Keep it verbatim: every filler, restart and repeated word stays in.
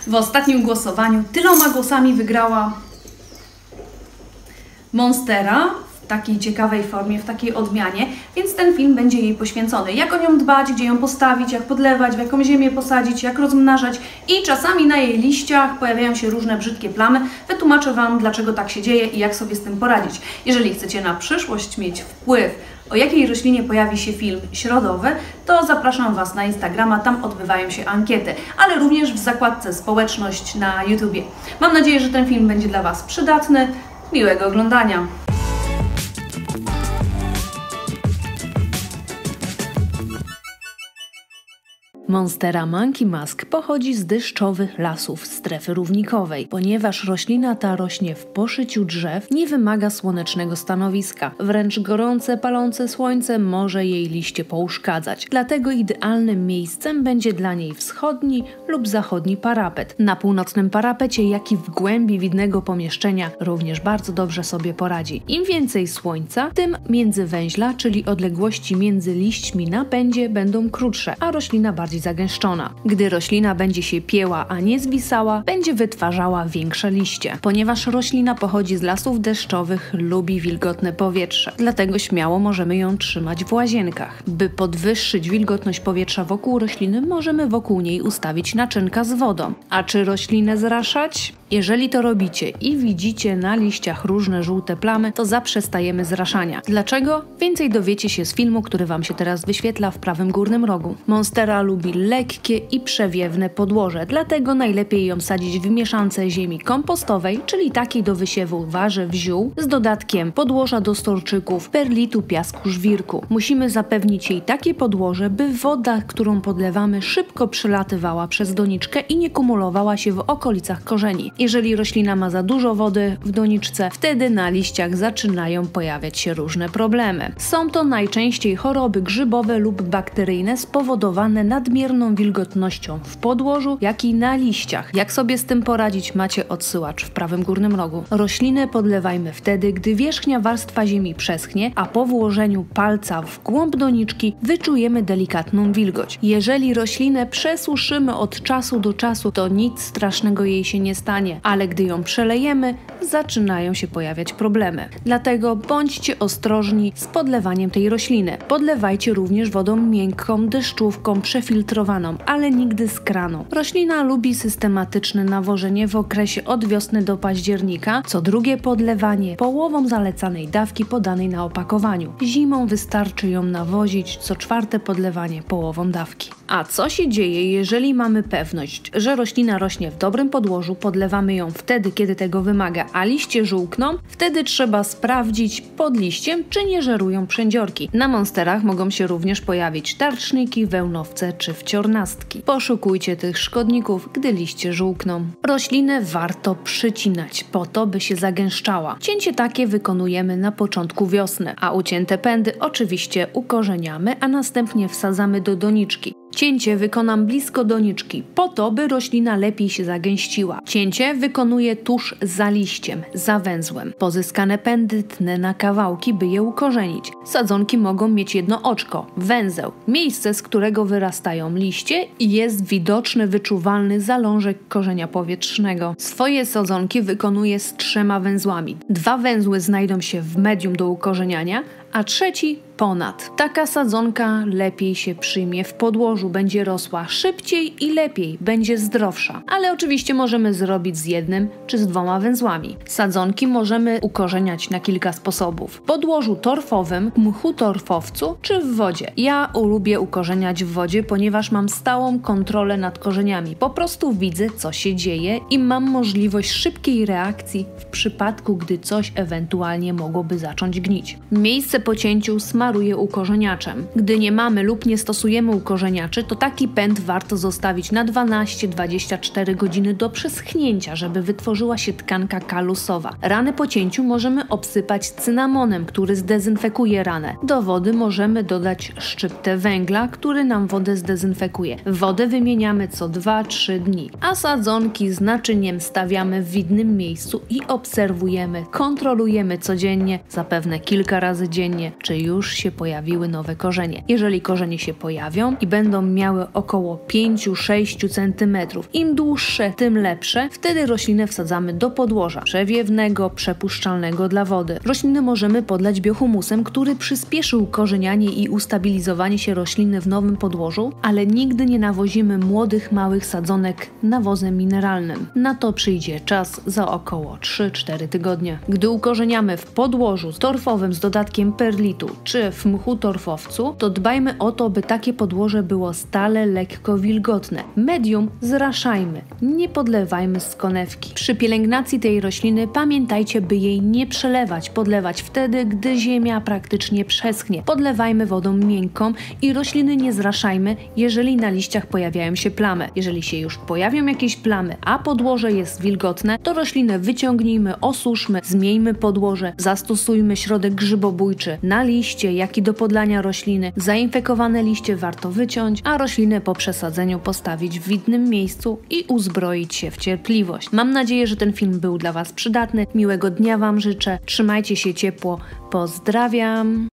W ostatnim głosowaniu tyloma głosami wygrała Monstera w takiej ciekawej formie, w takiej odmianie, więc ten film będzie jej poświęcony. Jak o nią dbać, gdzie ją postawić, jak podlewać, w jaką ziemię posadzić, jak rozmnażać i czasami na jej liściach pojawiają się różne brzydkie plamy. Wytłumaczę Wam, dlaczego tak się dzieje i jak sobie z tym poradzić. Jeżeli chcecie na przyszłość mieć wpływ, o jakiej roślinie pojawi się film środowy, to zapraszam Was na Instagrama, tam odbywają się ankiety, ale również w zakładce społeczność na YouTubie. Mam nadzieję, że ten film będzie dla Was przydatny. Miłego oglądania! Monstera Monkey Musk pochodzi z deszczowych lasów strefy równikowej. Ponieważ roślina ta rośnie w poszyciu drzew, nie wymaga słonecznego stanowiska. Wręcz gorące, palące słońce może jej liście pouszkadzać. Dlatego idealnym miejscem będzie dla niej wschodni lub zachodni parapet. Na północnym parapecie, jak i w głębi widnego pomieszczenia również bardzo dobrze sobie poradzi. Im więcej słońca, tym międzywęźla, czyli odległości między liśćmi na pędzie będą krótsze, a roślina bardziej zagęszczona. Gdy roślina będzie się pięła, a nie zwisała, będzie wytwarzała większe liście. Ponieważ roślina pochodzi z lasów deszczowych, lubi wilgotne powietrze. Dlatego śmiało możemy ją trzymać w łazienkach. By podwyższyć wilgotność powietrza wokół rośliny, możemy wokół niej ustawić naczynka z wodą. A czy roślinę zraszać? Jeżeli to robicie i widzicie na liściach różne żółte plamy, to zaprzestajemy zraszania. Dlaczego? Więcej dowiecie się z filmu, który Wam się teraz wyświetla w prawym górnym rogu. Monstera lubi lekkie i przewiewne podłoże, dlatego najlepiej ją sadzić w mieszance ziemi kompostowej, czyli takiej do wysiewu warzyw, ziół, z dodatkiem podłoża do storczyków, perlitu, piasku, żwirku. Musimy zapewnić jej takie podłoże, by woda, którą podlewamy, szybko przelatywała przez doniczkę i nie kumulowała się w okolicach korzeni. Jeżeli roślina ma za dużo wody w doniczce, wtedy na liściach zaczynają pojawiać się różne problemy. Są to najczęściej choroby grzybowe lub bakteryjne spowodowane nadmierną wilgotnością w podłożu, jak i na liściach. Jak sobie z tym poradzić, macie odsyłacz w prawym górnym rogu. Roślinę podlewajmy wtedy, gdy wierzchnia warstwa ziemi przeschnie, a po włożeniu palca w głąb doniczki wyczujemy delikatną wilgoć. Jeżeli roślinę przesuszymy od czasu do czasu, to nic strasznego jej się nie stanie, ale gdy ją przelejemy, zaczynają się pojawiać problemy. Dlatego bądźcie ostrożni z podlewaniem tej rośliny. Podlewajcie również wodą miękką, deszczówką, przefiltrowaną, ale nigdy z kranu. Roślina lubi systematyczne nawożenie w okresie od wiosny do października, co drugie podlewanie połową zalecanej dawki podanej na opakowaniu. Zimą wystarczy ją nawozić, co czwarte podlewanie połową dawki. A co się dzieje, jeżeli mamy pewność, że roślina rośnie w dobrym podłożu, podlewamy ją wtedy, kiedy tego wymaga, a liście żółkną? Wtedy trzeba sprawdzić pod liściem, czy nie żerują przędziorki. Na monsterach mogą się również pojawić tarczniki, wełnowce czy wciornastki. Poszukujcie tych szkodników, gdy liście żółkną. Roślinę warto przycinać po to, by się zagęszczała. Cięcie takie wykonujemy na początku wiosny, a ucięte pędy oczywiście ukorzeniamy, a następnie wsadzamy do doniczki. Cięcie wykonam blisko doniczki, po to, by roślina lepiej się zagęściła. Cięcie wykonuję tuż za liściem, za węzłem. Pozyskane pędy tnę na kawałki, by je ukorzenić. Sadzonki mogą mieć jedno oczko, węzeł, miejsce, z którego wyrastają liście i jest widoczny, wyczuwalny zalążek korzenia powietrznego. Swoje sadzonki wykonuję z trzema węzłami. Dwa węzły znajdą się w medium do ukorzeniania, a trzeci ponad. Taka sadzonka lepiej się przyjmie w podłożu, będzie rosła szybciej i lepiej, będzie zdrowsza. Ale oczywiście możemy zrobić z jednym czy z dwoma węzłami. Sadzonki możemy ukorzeniać na kilka sposobów. W podłożu torfowym, w mchu torfowcu czy w wodzie. Ja lubię ukorzeniać w wodzie, ponieważ mam stałą kontrolę nad korzeniami. Po prostu widzę, co się dzieje i mam możliwość szybkiej reakcji w przypadku, gdy coś ewentualnie mogłoby zacząć gnić. Miejsce po cięciu smaruję ukorzeniaczem. Gdy nie mamy lub nie stosujemy ukorzeniaczy, to taki pęd warto zostawić na dwanaście do dwudziestu czterech godzin do przeschnięcia, żeby wytworzyła się tkanka kalusowa. Ranę po cięciu możemy obsypać cynamonem, który zdezynfekuje ranę. Do wody możemy dodać szczyptę węgla, który nam wodę zdezynfekuje. Wodę wymieniamy co dwa do trzech dni, a sadzonki z naczyniem stawiamy w widnym miejscu i obserwujemy, kontrolujemy codziennie, zapewne kilka razy dziennie, codziennie, czy już się pojawiły nowe korzenie. Jeżeli korzenie się pojawią i będą miały około pięć do sześciu centymetrów, im dłuższe, tym lepsze, wtedy roślinę wsadzamy do podłoża przewiewnego, przepuszczalnego dla wody. Rośliny możemy podlać biohumusem, który przyspieszył korzenianie i ustabilizowanie się rośliny w nowym podłożu, ale nigdy nie nawozimy młodych, małych sadzonek nawozem mineralnym. Na to przyjdzie czas za około trzy do czterech tygodnie. Gdy ukorzeniamy w podłożu torfowym z dodatkiem perlitu czy w mchu torfowcu, to dbajmy o to, by takie podłoże było stale lekko wilgotne. Medium zraszajmy, nie podlewajmy z konewki. Przy pielęgnacji tej rośliny pamiętajcie, by jej nie przelewać, podlewać wtedy, gdy ziemia praktycznie przeschnie. Podlewajmy wodą miękką i rośliny nie zraszajmy, jeżeli na liściach pojawiają się plamy. Jeżeli się już pojawią jakieś plamy, a podłoże jest wilgotne, to roślinę wyciągnijmy, osuszmy, zmieńmy podłoże, zastosujmy środek grzybobójczy na liście, jak i do podlania rośliny. Zainfekowane liście warto wyciąć, a roślinę po przesadzeniu postawić w widnym miejscu i uzbroić się w cierpliwość. Mam nadzieję, że ten film był dla Was przydatny. Miłego dnia Wam życzę. Trzymajcie się ciepło. Pozdrawiam.